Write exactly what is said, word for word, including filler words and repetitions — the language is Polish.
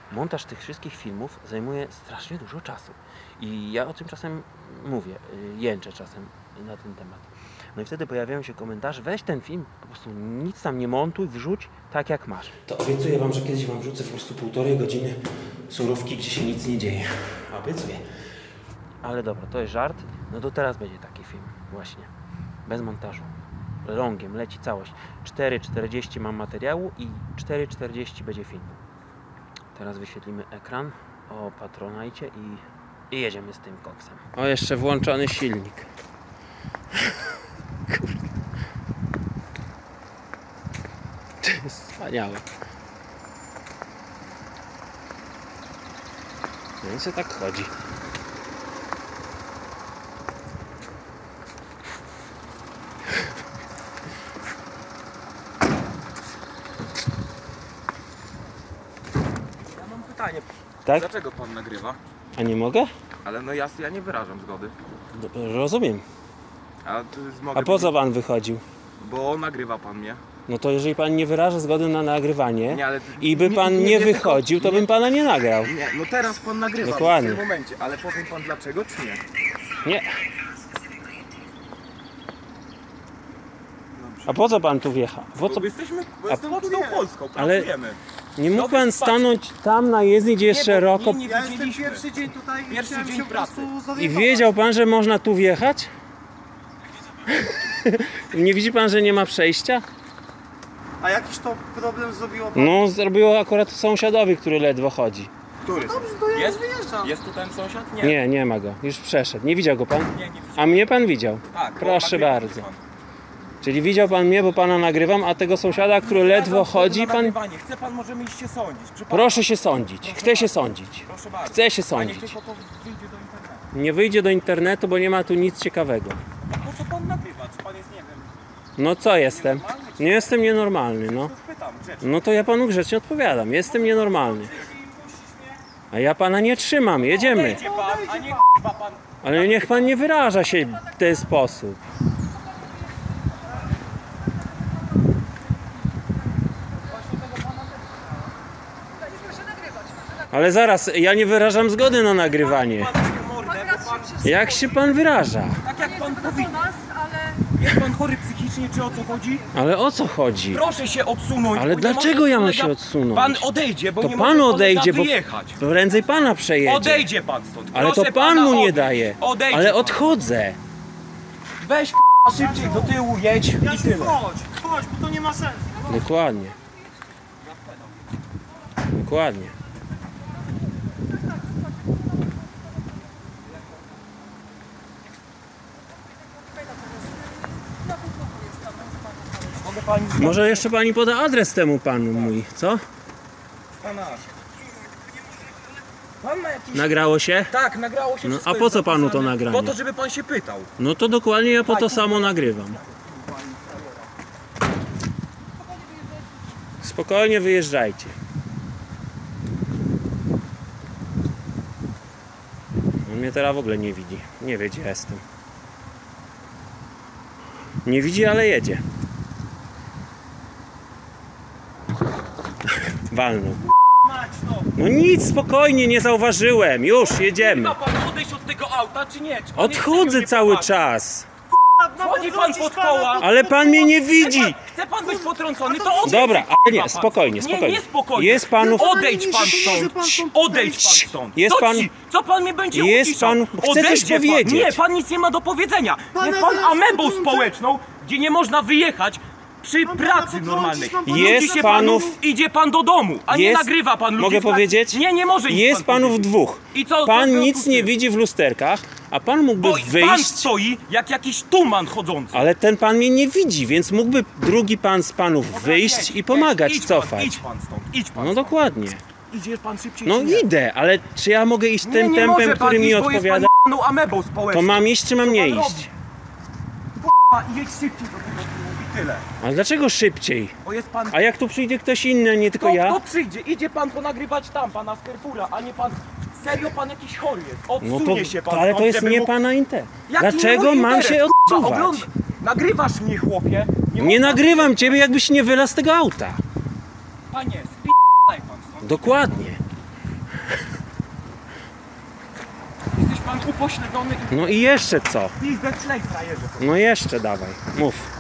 montaż tych wszystkich filmów zajmuje strasznie dużo czasu. I ja o tym czasem mówię, jęczę czasem na ten temat. No i wtedy pojawiają się komentarze, weź ten film, po prostu nic tam nie montuj, wrzuć tak jak masz. To obiecuję wam, że kiedyś wam wrzucę po prostu półtorej godziny surówki, gdzie się nic nie dzieje. Obiecuję. Ale dobra, to jest żart. No to teraz będzie taki film właśnie. Bez montażu. Longiem leci całość. cztery czterdzieści mam materiału i cztery czterdzieści będzie film. Teraz wyświetlimy ekran o Patronite i, i jedziemy z tym koksem. O, jeszcze włączony silnik. Kurde. To jest wspaniałe. No i co tak chodzi. Pytanie, tak? Dlaczego pan nagrywa? A nie mogę? Ale no ja, ja nie wyrażam zgody. Rozumiem. A, to jest, mogę A po co pan wychodził? Bo nagrywa pan mnie. No to jeżeli pan nie wyraża zgody na nagrywanie nie, ale i by pan nie, nie, nie wychodził, to nie, bym pana nie nagrał. Nie, no teraz pan nagrywa. Dokładnie. W tym momencie, ale powiem pan dlaczego, czy nie? Nie. A po co pan tu wjechał? Po co? Bo jesteśmy, bo jestem pocztą polską, ale pracujemy. nie mógł pan stanąć tam na jezdni, gdzie jest szeroko. Nie, nie ja jestem pierwszy dzień tutaj i Pierwszy dzień się pracy. I wiedział pan, że można tu wjechać? Nie widzi pan, że nie ma przejścia? A jakiś to problem zrobiło pan? No, zrobiło akurat sąsiadowi, który ledwo chodzi. Który? Dobrze, to ja Jest? wyjeżdżam. Jest tu ten sąsiad? Nie. Nie, nie ma go. Już przeszedł. Nie widział go pan? Nie, nie widziałem. A mnie pan widział? Tak, bo Proszę nagrywa bardzo. pan. Czyli widział pan mnie, bo pana nagrywam, a tego sąsiada, który ledwo chodzi, pan... Nagrywanie. Chce pan, możemy iść się sądzić. Przy pan... Proszę się sądzić. Chcę się sądzić. Proszę bardzo. Chcę się Panie, sądzić. tylko to wyjdzie do internetu. Nie wyjdzie do internetu, bo nie ma tu nic ciekawego. A po co pan nagrywa? Czy pan jest, nie wiem... No co jestem? Nie jestem nienormalny, no. To pytam, grzecznie. No to ja panu grzecznie odpowiadam. Jestem nienormalny. A ja pana nie trzymam. Jedziemy. Odejdzie pan, a nie k***a pan. Ale niech pan nie wyraża się w ten sposób. Ale zaraz, ja nie wyrażam zgody na nagrywanie. Jak się pan wyraża? Tak jak pan powinien. Jest pan chory psychicznie, czy o co chodzi? Ale o co chodzi? Proszę się odsunąć. Ale bo nie dlaczego może ja mam kolega- się odsunąć? Pan odejdzie, bo To nie pan może odejdzie, kolega bo wyjechać. prędzej pana przejedzie. Odejdzie pan stąd. Ale to Proszę pan pana, mu nie odejść. daje. Odejdzie Ale pan. odchodzę. Weź k***a, szybciej do tyłu jedź i Jasiu, tyle. chodź, chodź, bo to nie ma sensu. Dokładnie. Dokładnie. Mogę pani Może jeszcze pani poda adres temu panu mój, co? pana. Pan ma jakiś... Nagrało się? Tak, nagrało się No, wszystko a po jest co panu to zapisane. nagranie? Po to, żeby pan się pytał. No to dokładnie ja po to samo nagrywam. Spokojnie wyjeżdżajcie. On mnie teraz w ogóle nie widzi. Nie wie, gdzie jestem. Nie widzi, ale jedzie. Walnął. Mać, no. No nic, spokojnie, nie zauważyłem. Już, jedziemy. Ma pan odejść od tego auta, czy nie? Czy pan Odchodzę jest serio cały niepoważny? czas. Wchodzi pan pod koła. Ale pan mnie nie widzi. Chce pan być potrącony, to odejdź. Dobra, ale nie, pan. spokojnie, Nie, spokojnie. nie spokojnie. Jest panów... Odejdź pan Nie może pan stąd. stąd Odejdź pan odejść. stąd. Jest Co pan- ci? Co pan mnie będzie Jest uciszał? pan- chcę coś Odejdzie powiedzieć. Pan. Nie, pan nic nie ma do powiedzenia. Pana Jest pan zaraz amebą potrącę. społeczną, gdzie nie można wyjechać przy Mam pracy pana potrącić, normalnej. mam pana Jest Idzie panów- Pan, idzie pan do domu, a nie Jest- nagrywa pan ludzi. Mogę w pracy. powiedzieć? Nie, nie może iść Jest pan panów powiedzieć. dwóch. I co? co w Pan związku nic z nie tym? widzi w lusterkach, a pan mógłby Bo pan wyjść... stoi jak jakiś tuman chodzący. Ale ten pan mnie nie widzi, więc mógłby drugi pan z panów wyjść Jedź, i pomagać, jedź, idź cofać. Pan, idź pan stąd, idź pan No stąd. dokładnie. Idziesz pan szybciej, No czy nie? idę, ale czy ja mogę iść Nie, tym nie tempem, może pan który mi iść, bo odpowiada? Jest pan amebą społeczną. To mam iść, czy mam Co nie pan iść? robi? A, jedź szybciej do tego tyłu i tyle. Ale dlaczego szybciej? Bo jest pan... A jak tu przyjdzie ktoś inny, nie tylko Kto, ja? kto przyjdzie? Idzie pan ponagrywać tam, pana z Carrefoura, a nie pan... Serio pan jakiś chory jest. No Odsunie to, się pan to ale stąd, to jest żeby nie mógł- pana inter. Jaki Dlaczego nie mój mam interes? się Kurwa, odsuwać? ogląd- Nagrywasz mnie, chłopie. Nie Nie można- nagrywam ciebie, jakbyś nie wylazł z tego auta. Panie, spi***aj pan stąd. Dokładnie. Jesteś pan upośledzony i No i jeszcze co? pizdę ślej frajerze. No jeszcze dawaj, mów.